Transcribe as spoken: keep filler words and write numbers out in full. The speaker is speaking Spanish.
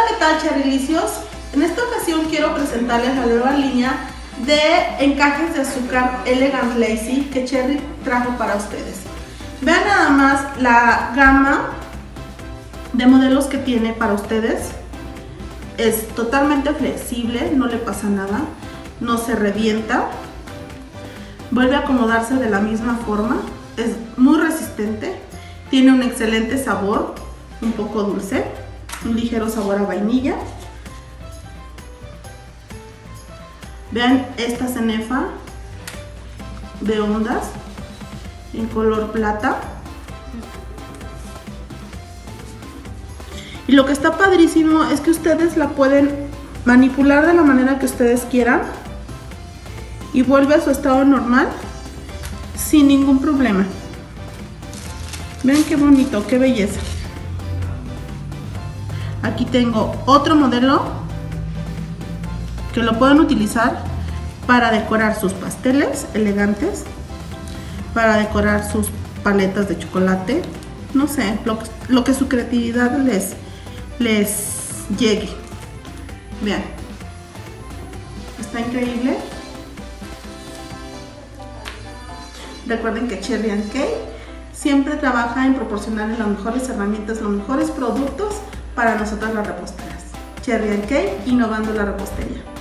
¿qué tal, Cherrylicious? En esta ocasión quiero presentarles la nueva línea de encajes de azúcar Elegant Lacy que Cherry trajo para ustedes. Vean nada más la gama de modelos que tiene para ustedes. Es totalmente flexible, no le pasa nada, no se revienta, vuelve a acomodarse de la misma forma, es muy resistente, tiene un excelente sabor, un poco dulce, un ligero sabor a vainilla. Vean esta cenefa de ondas en color plata. Y lo que está padrísimo es que ustedes la pueden manipular de la manera que ustedes quieran y vuelve a su estado normal sin ningún problema. Vean qué bonito, qué belleza. Aquí tengo otro modelo que lo pueden utilizar para decorar sus pasteles elegantes, para decorar sus paletas de chocolate, no sé, lo, lo que su creatividad les les llegue. Vean, está increíble. Recuerden que Cherry and Kay siempre trabaja en proporcionarles las mejores herramientas, los mejores productos para nosotras las reposteras. Cherry and Kay, innovando la repostería.